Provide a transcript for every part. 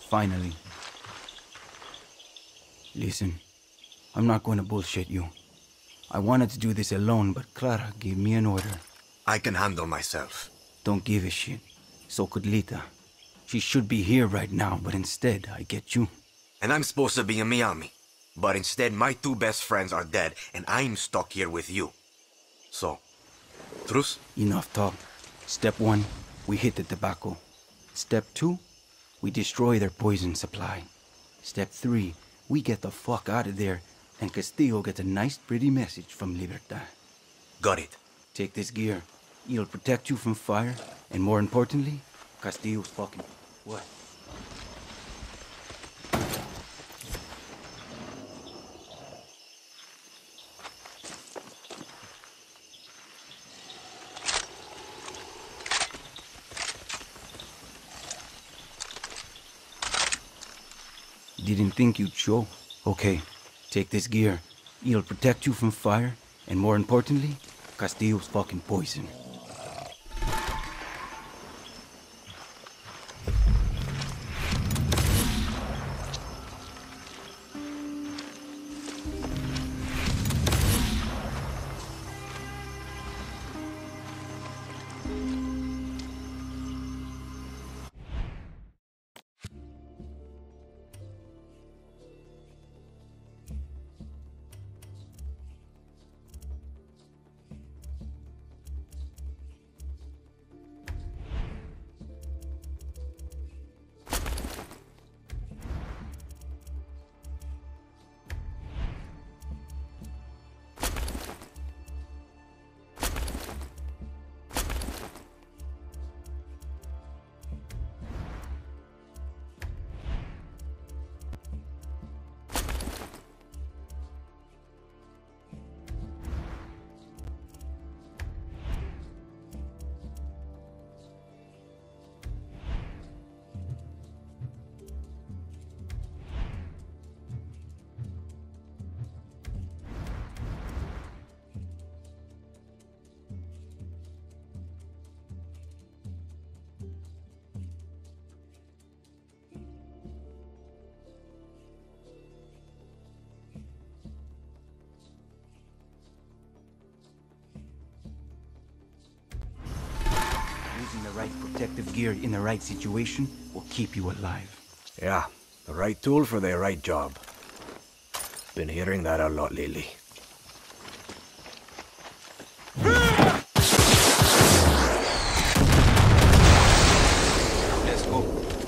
Finally. Listen, I'm not going to bullshit you. I wanted to do this alone, but Clara gave me an order. I can handle myself. Don't give a shit. So could Lita. She should be here right now, but instead, I get you. And I'm supposed to be in Miami. But instead, my two best friends are dead, and I'm stuck here with you. So, truce? Enough talk. Step 1, we hit the tobacco. Step 2, we destroy their poison supply. Step 3, we get the fuck out of there, and Castillo gets a nice pretty message from Libertad. Got it. Take this gear. It'll protect you from fire, and more importantly, Castillo's fucking... What? Didn't think you'd show. Okay, take this gear. It'll protect you from fire, and more importantly, Castillo's fucking poison. Using the right protective gear in the right situation will keep you alive. Yeah, the right tool for the right job. Been hearing that a lot lately. Let's go.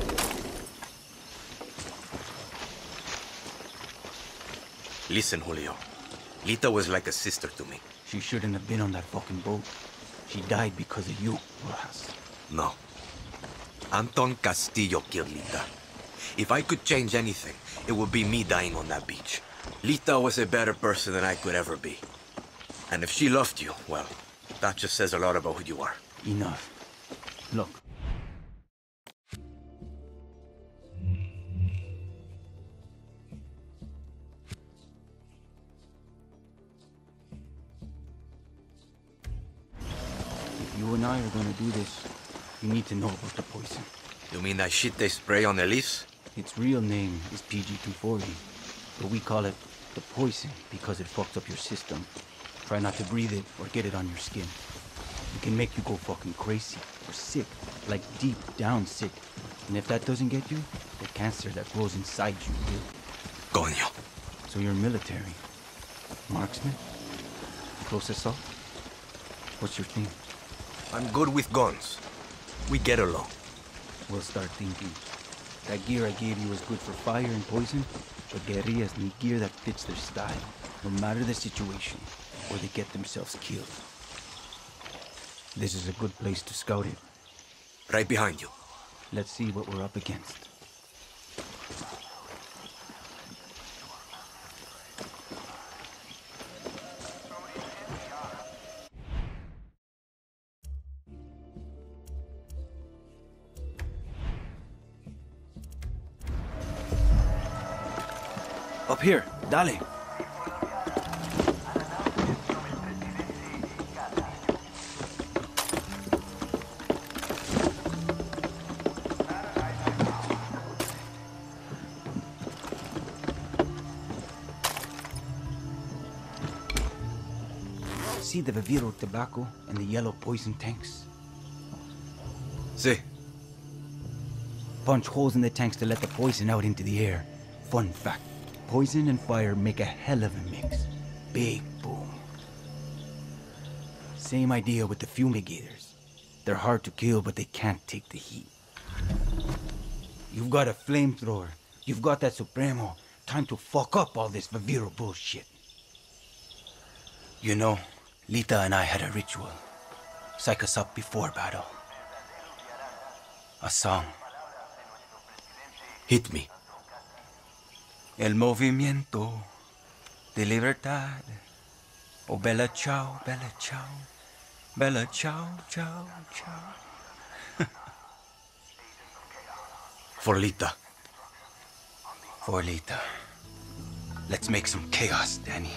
Listen, Julio. Lita was like a sister to me. She shouldn't have been on that fucking boat. She died because of you, Rojas. No. Anton Castillo killed Lita. If I could change anything, it would be me dying on that beach. Lita was a better person than I could ever be. And if she loved you, well, that just says a lot about who you are. Enough. Look. If you and I are gonna do this, you need to know about the poison. You mean that shit they spray on Elise? Its real name is PG-240, but we call it the poison because it fucks up your system. Try not to breathe it or get it on your skin. It can make you go fucking crazy or sick, like deep down sick. And if that doesn't get you, the cancer that grows inside you will. Coño. So you're military. Marksman? Close assault? What's your thing? I'm good with guns. We get along. We'll start thinking. That gear I gave you is good for fire and poison, but guerrillas need gear that fits their style, no matter the situation, or they get themselves killed. This is a good place to scout it. Right behind you. Let's see what we're up against. Up here, dale. See the Viviro tobacco and the yellow poison tanks? See. Punch holes in the tanks to let the poison out into the air. Fun fact, poison and fire make a hell of a mix. Big boom. Same idea with the fumigators. They're hard to kill, but they can't take the heat. You've got a flamethrower. You've got that Supremo. Time to fuck up all this Viviro bullshit. You know, Lita and I had a ritual. Psych us up before battle. A song. Hit me. El movimiento de libertad. Oh, bella ciao, bella ciao. Bella ciao, ciao, ciao. For Lita. For Lita. Let's make some chaos, Danny.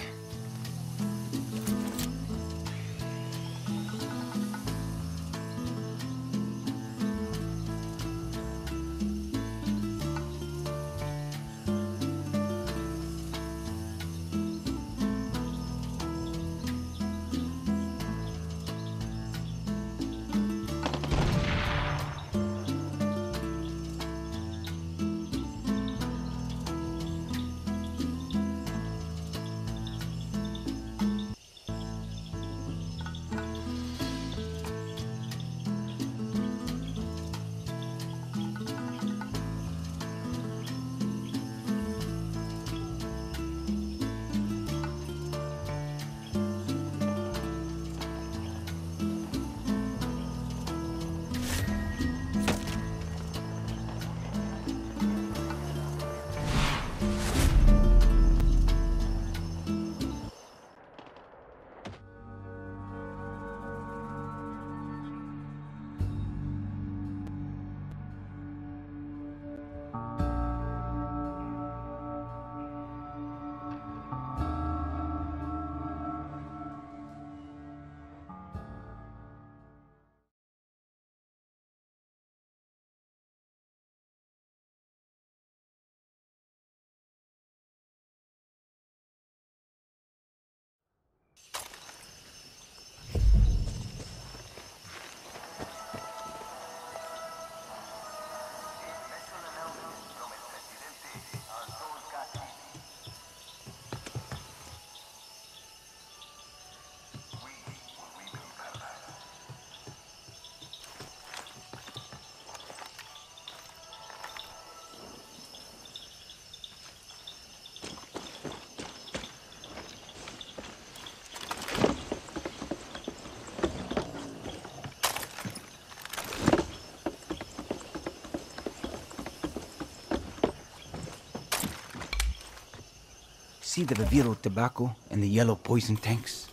See the Viviro tobacco and the yellow poison tanks?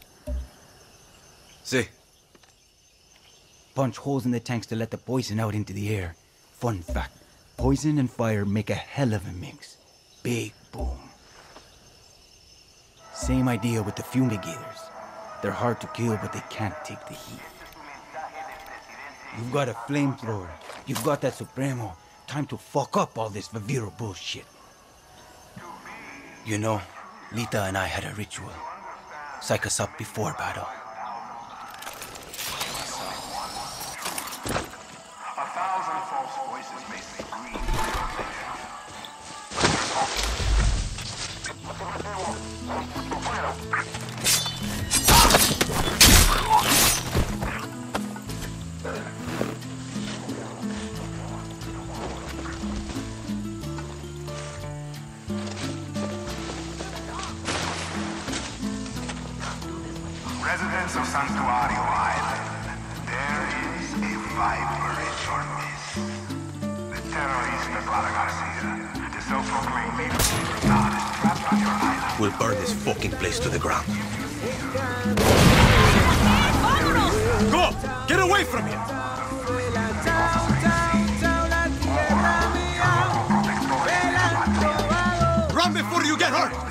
See. Punch holes in the tanks to let the poison out into the air. Fun fact, poison and fire make a hell of a mix. Big boom. Same idea with the fumigators. They're hard to kill, but they can't take the heat. You've got a flamethrower. You've got that Supremo. Time to fuck up all this Viviro bullshit. You know, Lita and I had a ritual. Psych us up before battle. Residents of Santuario Island, there is a viper at your midst. The terrorista Clara Garcia, the self-proclaimed leader of Libertad, is trapped on your island. We'll burn this fucking place to the ground. Go! Get away from here! Run before you get hurt!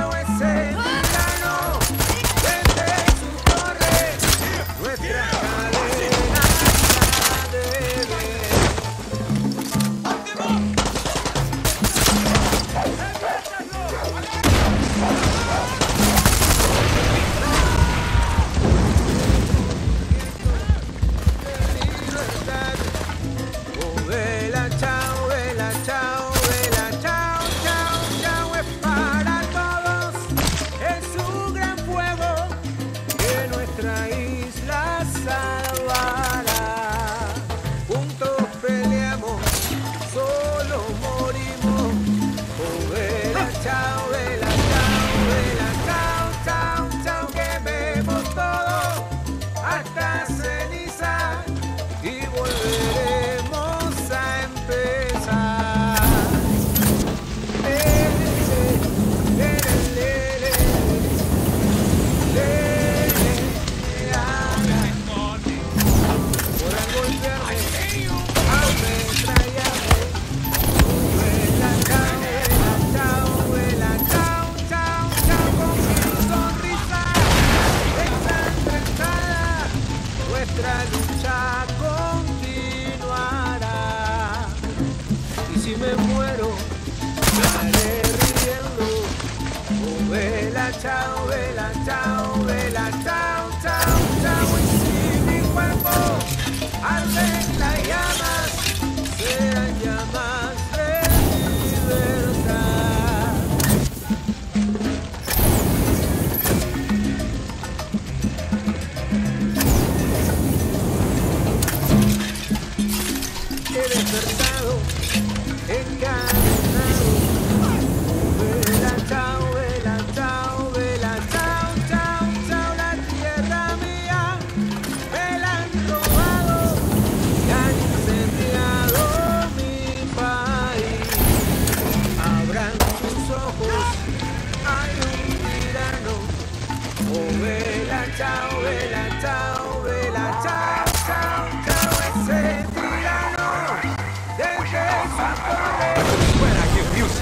Nuestra chao, vela, chao, chao, chao. Y si mi cuerpo arde en las llamas, serán llamas de libertad. He despertado, encadenado. Vela, chao, vela, chao, vela, chao, chao, chao. La tierra mía me la han robado y han incendiado mi país. Abran sus ojos, hay un tirano. Oh, vela, chao, vela, chao, vela, chao, chao, chao. Ese tirano desde su torre. When I hear music.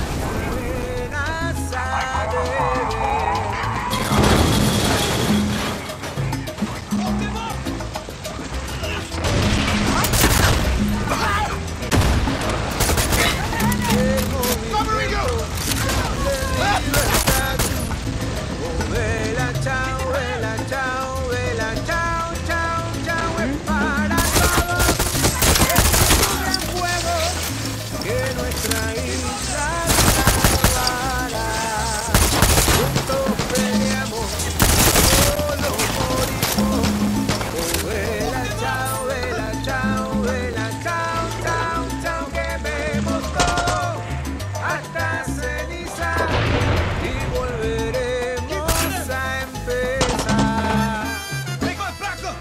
Vela, chao, vela, chao, vela, chao, chao, chao. Es para todos. Es un gran fuego que nuestra isla salvará. Juntos peleamos, solo morimos. Oh, vela, chao, vela, chao, vela, chao, chao, chao. Quememos todo hasta ceniza y volveremos a empezar. ¡Vengo el flaco!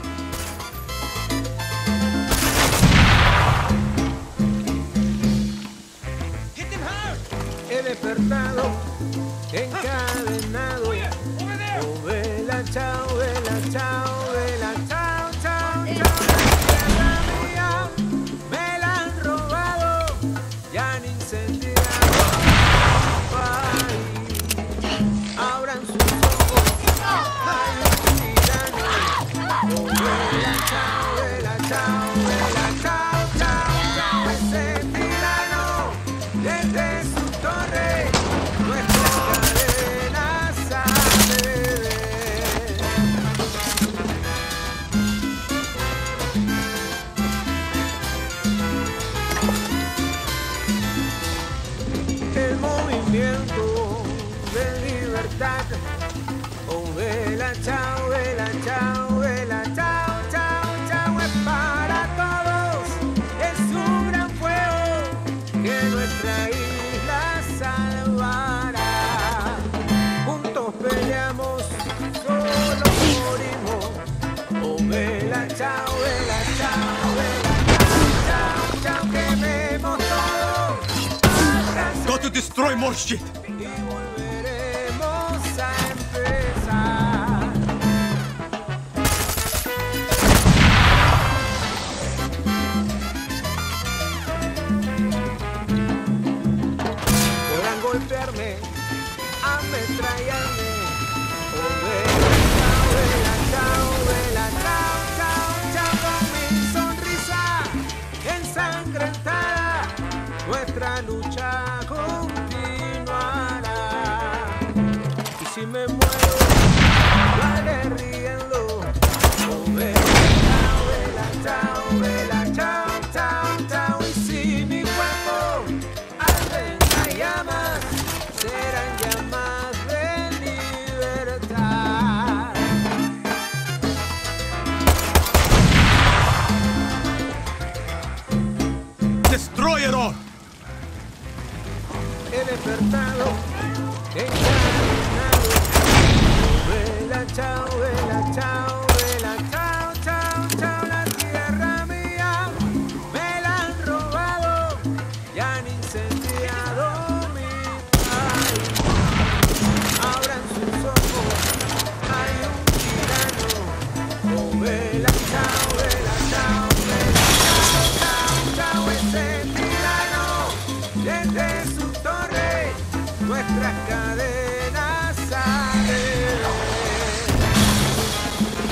Hit him hard! He despertado, encadenado. Oh, vela, chao, vela, chao, vela, chao, chao, chao. La tierra mía me la han robado y han incendiado mi país. Abran sus ojos, hay un tirano. Oh, vela, chao, vela, chao, vela, chao, chao, chao. Ese tirano desde su torre nuestras cadenas hace ver. El movimiento de libertad. Oh, vela, chao, vela, chao, vela, chao, chao, chao. Es para todos, es un gran fuego que nuestra isla salvará. Juntos peleamos, solo morimos. Oh, vela, chao, vela, chao, vela, chao, chao, chao. Quememos todo hasta Go to destroy more shit! y volveremos a empezar. Podrán golpearme, ametrallarme. Oh, vela, chao, vela, chao, chao, chao. Con mi sonrisa ensangrentada, nuestra lucha continuará. Y si me muero, vale riendo. Oh, vela, chao, vela, chao, chao, chao. Y si mi cuerpo arde en las llamas, serán llamas de libertad. Destroy it all! He despertado, encadenado. Vela, chao, vela, chao, vela, chao, chao, chao. La tierra mía me la han robado y han incendiado mi país. Abran sus ojos, hay un tirano. Oh, vela, chao, vela, chao, vela, chao, chao, chao. Ese tirano desde su torre nuestras cadenas saben.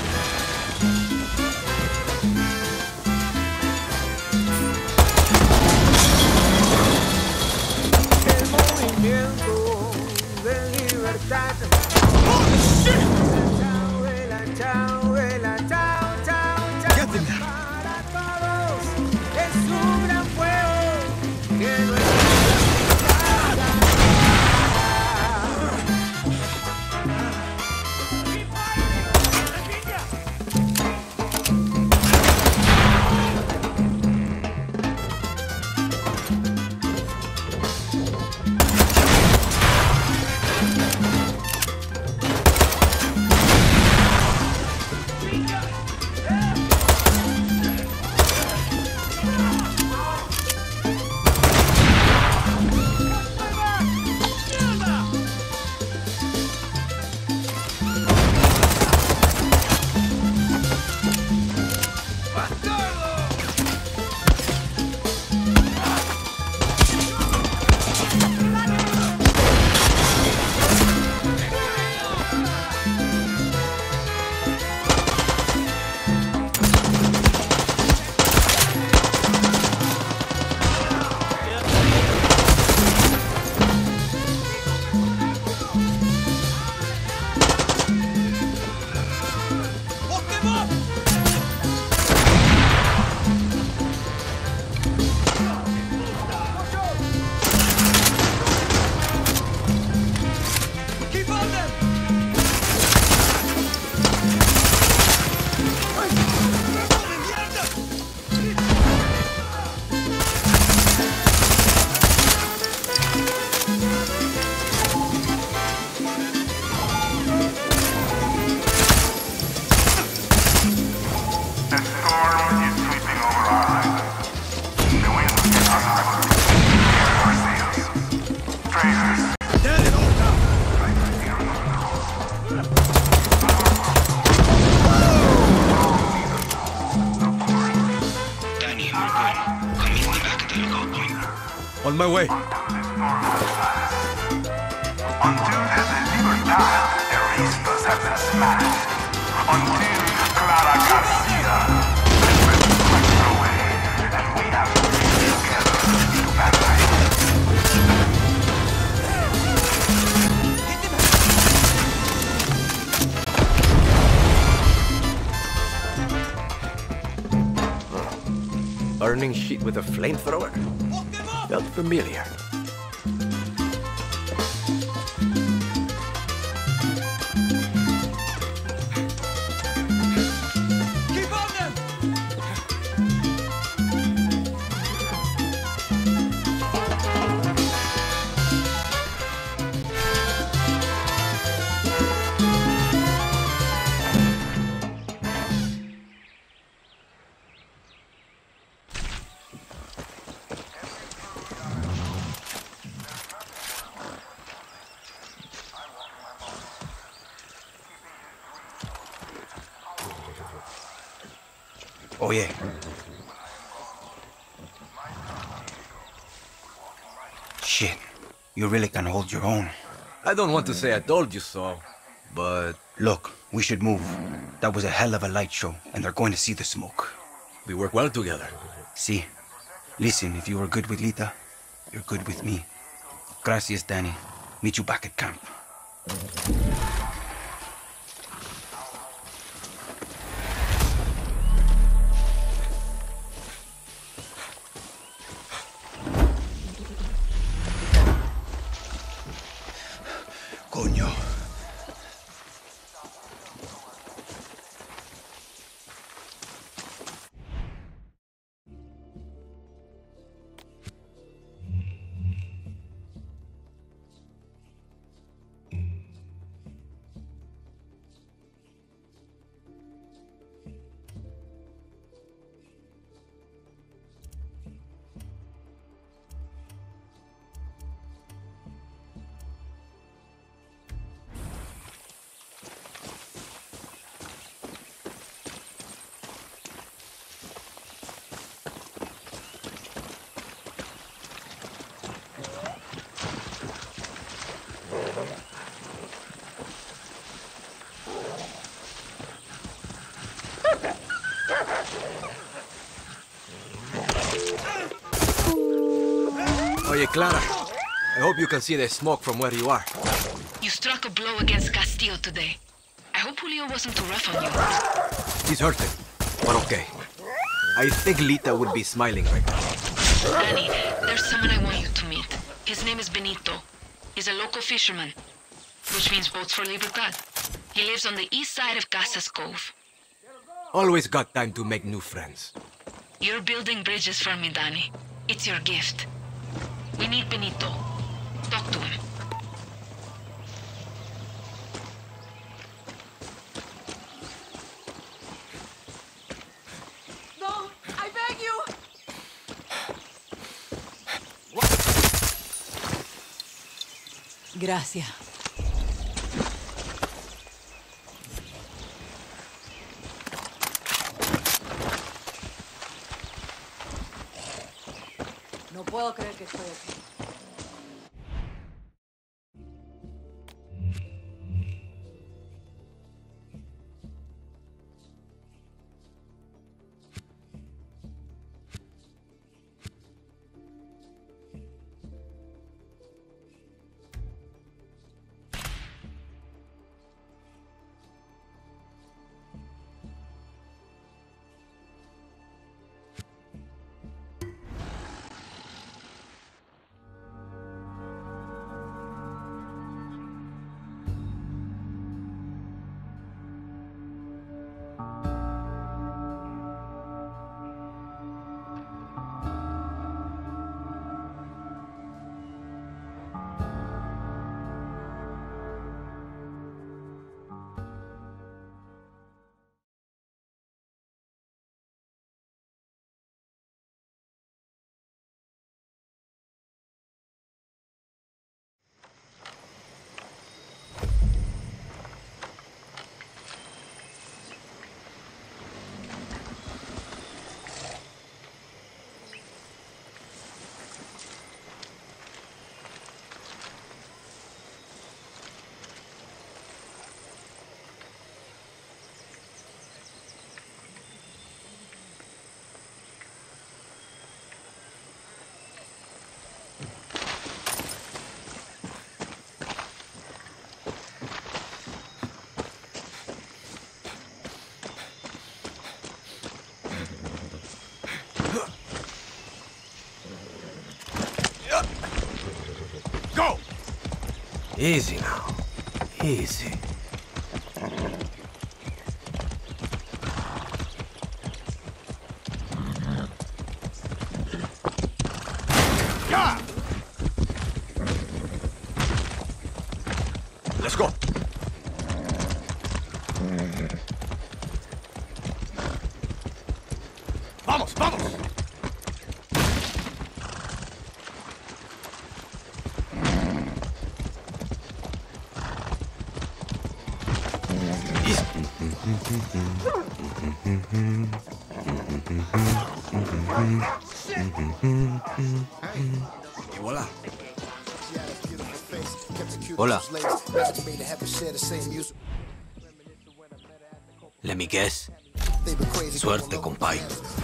On my way. Until the Libertad Aristas have been smashed. Until Clara Garcia has been swept away. And we have to live together to paradise. Burning shit with a flamethrower? Felt familiar. Keep on them! Oh, yeah. Shit. You really can hold your own. I don't want to say I told you so, but Look, we should move. That was a hell of a light show, and they're going to see the smoke. we work well together. See? Listen, if you are good with Lita, you're good with me. Gracias, Danny. Meet you back at camp. Coño. Oye, Clara. I hope you can see the smoke from where you are. You struck a blow against Castillo today. I hope Julio wasn't too rough on you. He's hurting, but okay. I think Lita would be smiling right now. Danny, there's someone I want you to meet. His name is Benito. He's a local fisherman, which means boats for Libertad. He lives on the east side of Casas Cove. Always got time to make new friends. You're building bridges for me, Danny. It's your gift. We need Benito. Talk to him. No! I beg you! Gracias. No puedo creer que estoy aquí. Easy now. Easy. Let's go. Vamos, vamos. Y voilà. Hola. Let me guess. Suerte, compay.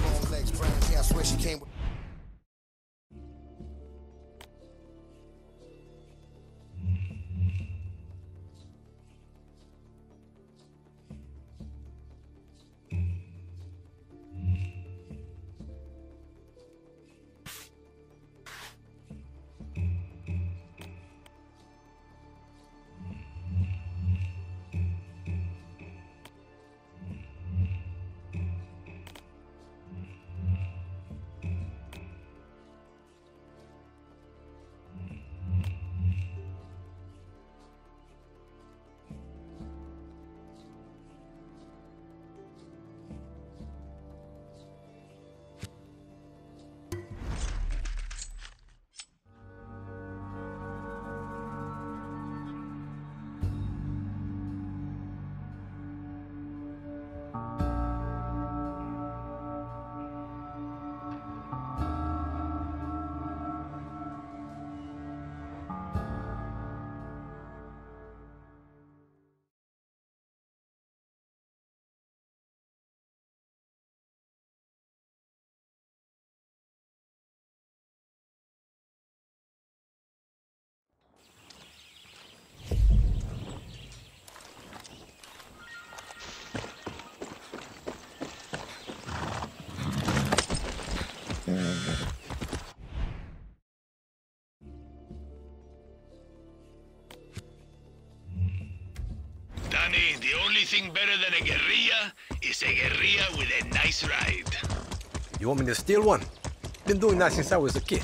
Danny, the only thing better than a guerrilla is a guerrilla with a nice ride. You want me to steal one? Been doing that since I was a kid.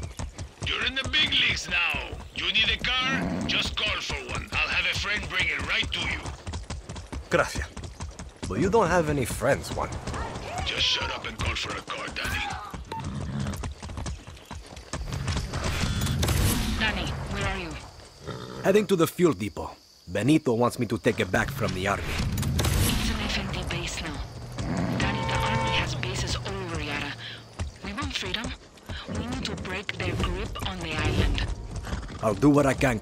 You're in the big leagues now. You need a car? Just call for one. I'll have a friend bring it right to you. Gracias. But you don't have any friends, Juan. Just shut up and call for a car, Danny. Danny, where are you? Heading to the fuel depot. Benito wants me to take it back from the army. It's an FND base now. Danny, the army has bases all over Yara. We want freedom. We need to break their grip on the island. I'll do what I can.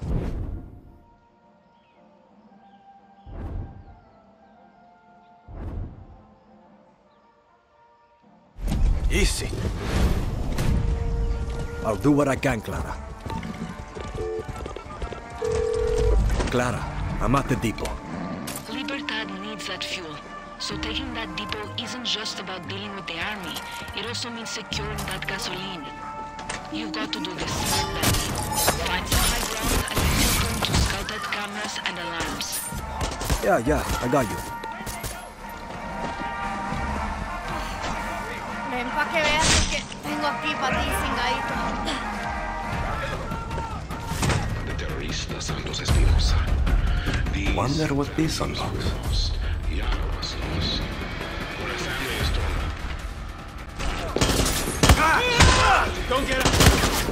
Easy. I'll do what I can, Clara. Clara, I'm at the depot. Libertad needs that fuel. So taking that depot isn't just about dealing with the army. It also means securing that gasoline. You've got to do this, Danny. Find some high ground and then you're going to scout out cameras and alarms. Yeah, I got you. Ven pa' que veas lo que tengo aquí para ti, cingadito. The terroristas and los Espinosa. Wonder what this unlocks. Yara was lost. Por el family is Don't get up!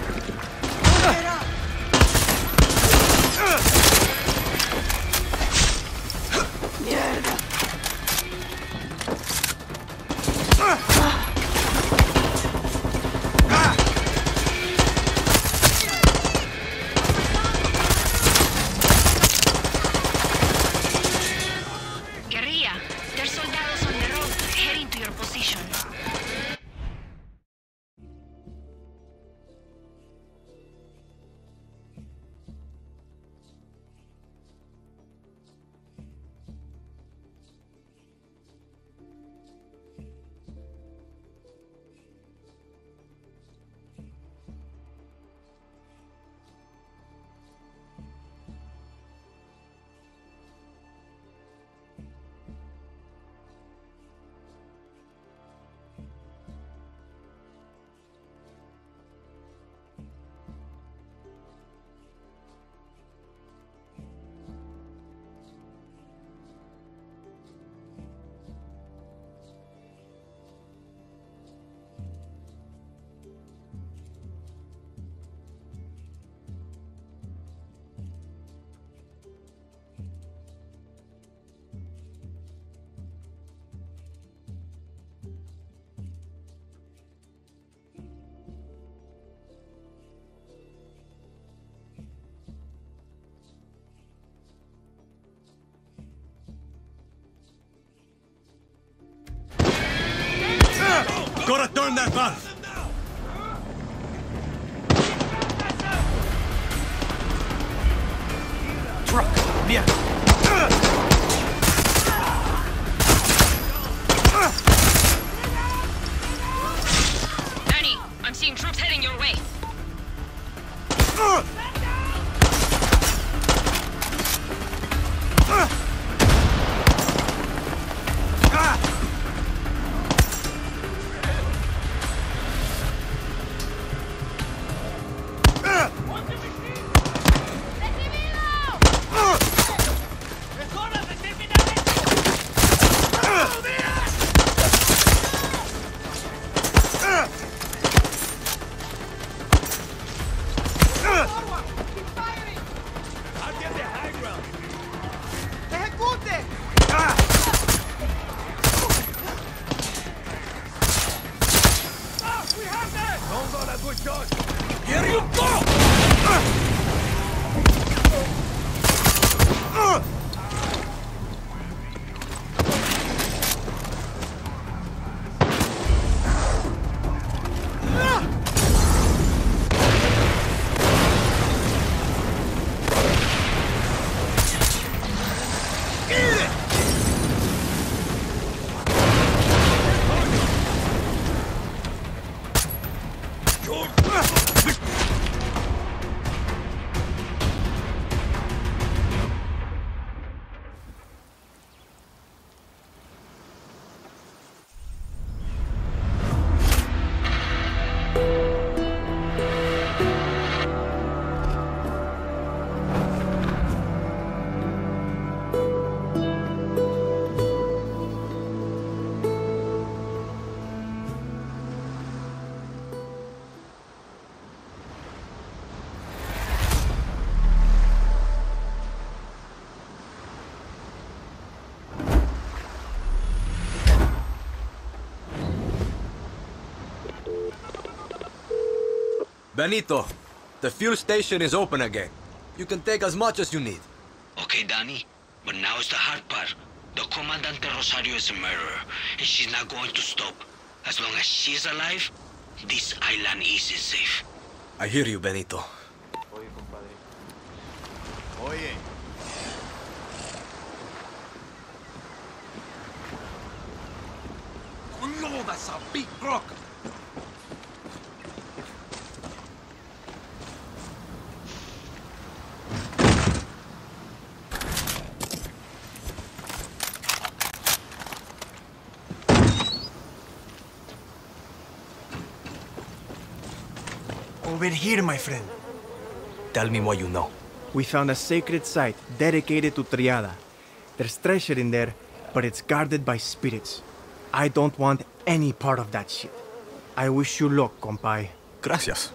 Guerrilla, there's soldados on the road heading to your position. gotta turn that valve! Truck! Yeah! Danny, I'm seeing troops heading your way. Here you go! Benito, the fuel station is open again. You can take as much as you need. Okay, Danny, but now is the hard part. The Comandante Rosario is a murderer, and she's not going to stop. As long as she's alive, this island isn't safe. I hear you, Benito. Oye, compadre. Oye. No, that's a big rock. Over here, my friend. Tell me what you know. We found a sacred site dedicated to Triada. There's treasure in there, but it's guarded by spirits. I don't want any part of that shit. I wish you luck, compay. Gracias.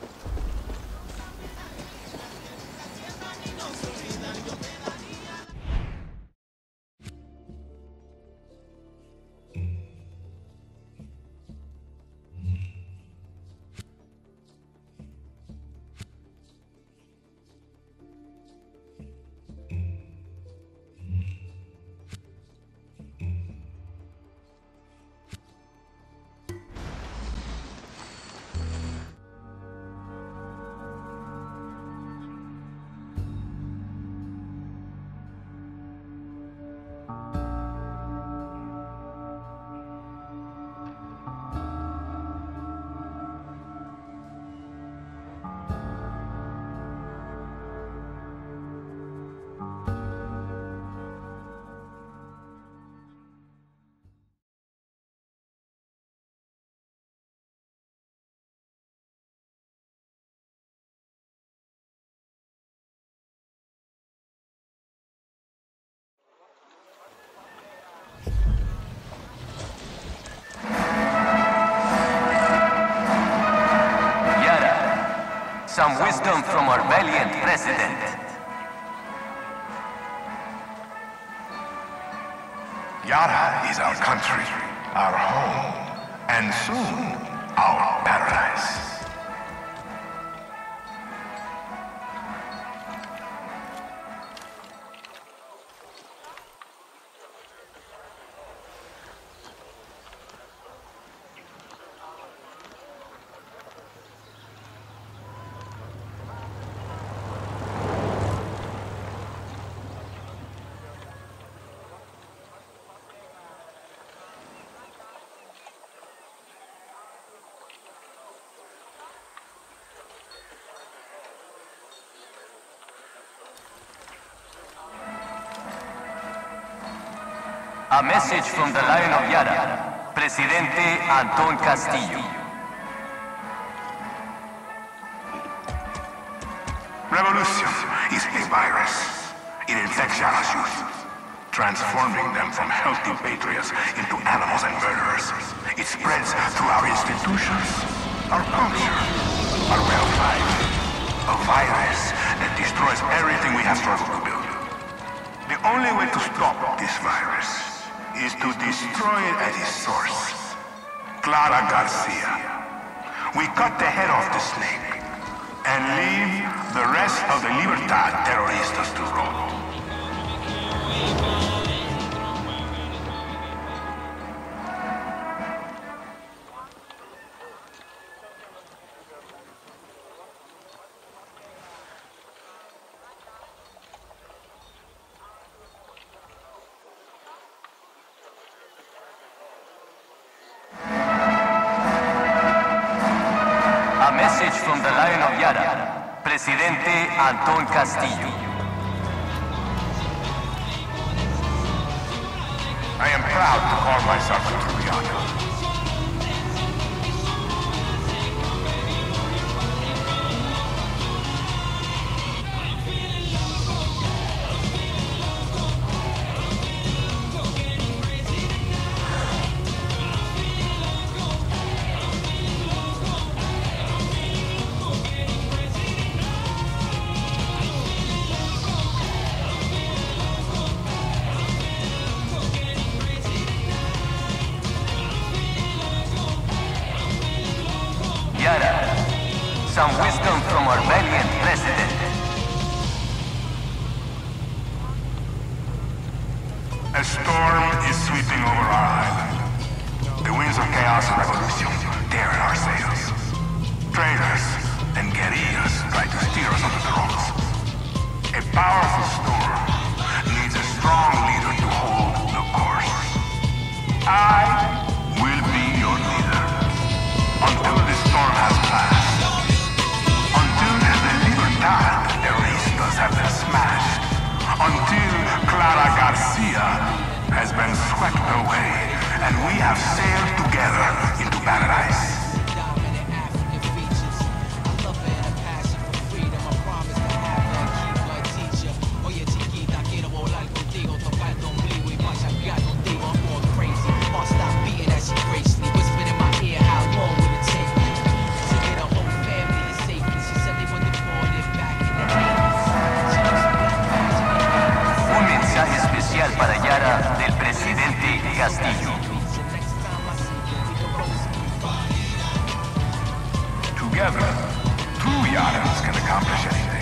Some wisdom from our valiant president. Yara is our country, our home, and soon, our paradise. A message from the Lion of Yara, Presidente Anton Castillo. Revolution is a virus. It infects Yara's youth, transforming them from healthy patriots into animals and murderers. It spreads through our institutions, our culture, our way of life. A virus that destroys everything we have struggled to build. The only way to stop this virus is to destroy it at its source. Clara Garcia. We cut the head off the snake and leave the rest of the Libertad terroristas to rot. A message from the Lion of Yara, Presidente Anton Castillo. I am proud to call myself a Trujano. Yara, some wisdom from our valiant president. A storm is sweeping over our island. The winds of chaos and revolution tear at our sails. Traitors and guerrillas try to steer us onto the rocks. A powerful storm needs a strong leader to hold the course. I will be your leader until the storm has passed. Until the Libertad terroristas have been smashed. Until Clara Garcia has been swept away and we have sailed together into paradise. Para Yara del presidente Castillo. Together, two Yaras can accomplish anything.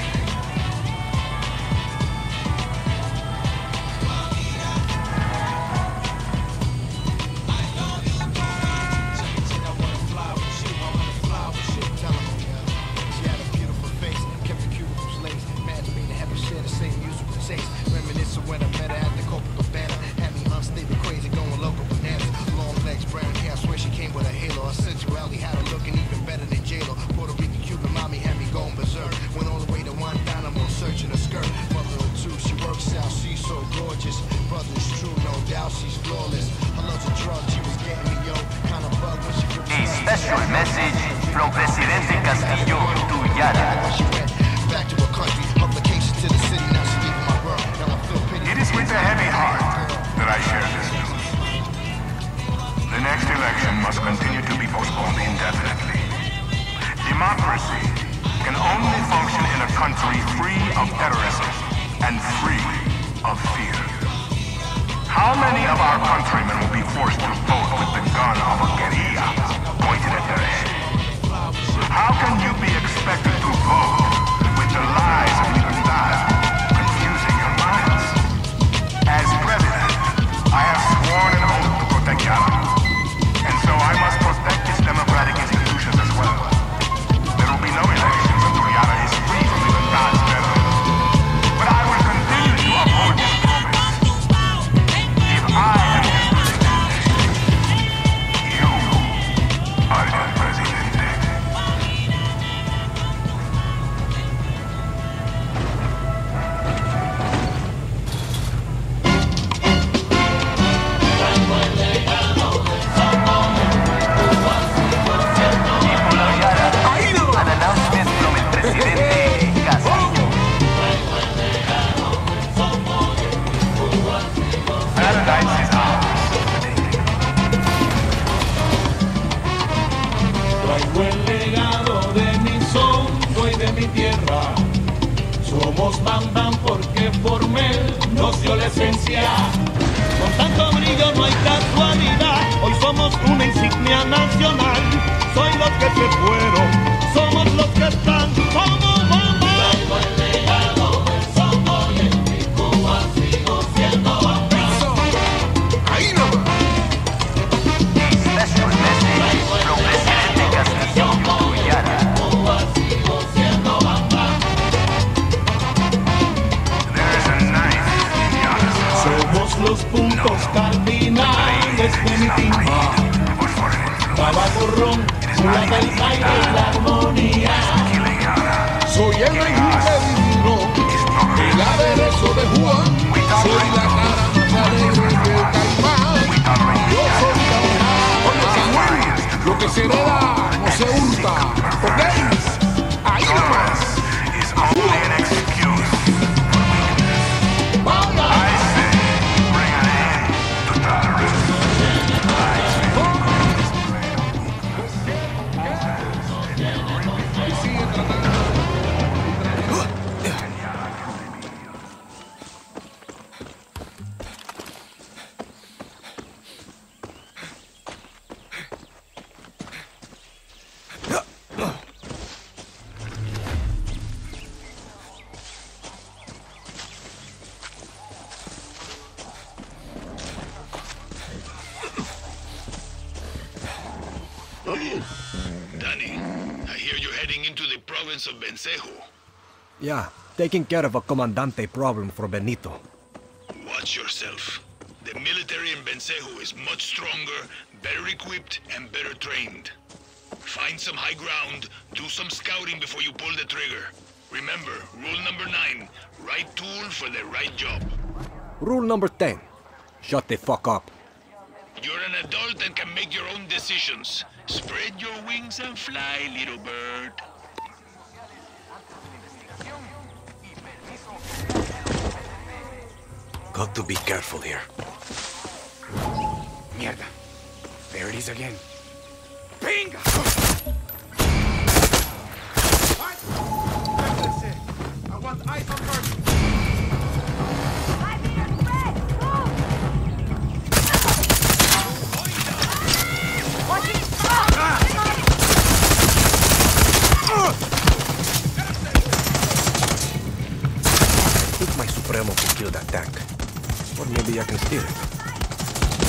A special message from Presidente Castillo to Yara. It is with a heavy heart that I share this news. The next election must continue to be postponed indefinitely. Democracy can only function in a country free of terrorism and free of fear. How many of our countrymen will be forced to vote with the gun of a guerrilla pointed at their head? How can you be expected to vote with the lies of Libertad confusing your minds? As president, I have sworn an oath to protect Yara, and so I must protect its democratic institutions as well. There will be no elections until Yara is free from Libertad's terror. But I will continue to uphold this promise. If I am uniforme nos dio la esencia. Con tanto brillo no hay casualidad, hoy somos una insignia nacional. Soy los que se fueron, somos los que están, somos mamá. Traigo el legado del Somoye, en Cuba sigo siendo bambán. Ahí nomás. Special message from Presidente Castillo Guyana. Cuba sigo siendo bambán. There's a knife in the other side. Somos los puntos cardinales de mi timba. Caballo ron, mula del baile y la armonía. Soy el enjuje divino, el aderezo de Juan. Soy la cara más alegre del caimán. Yo soy caimán. Lo que se hereda no se hurta. ¿Ok? Ahí nomás. Is only an excuse for weakness. I say, bring an end to tolerance. Danny, I hear you're heading into the province of Vencejo. Yeah, taking care of a comandante problem for Benito. Watch yourself. The military in Vencejo is much stronger, better equipped, and better trained. Find some high ground, do some scouting before you pull the trigger. Remember, rule number 9, right tool for the right job. Rule number 10. Shut the fuck up. You're an adult and can make your own decisions. Spread your wings and fly, little bird. Got to be careful here. Mierda. There it is again. Venga! I want eyes on her. I think my Supremo can kill that tank. Or maybe I can steal it.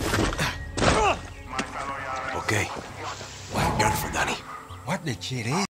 Okay. Well, careful, Danny. What the shit is?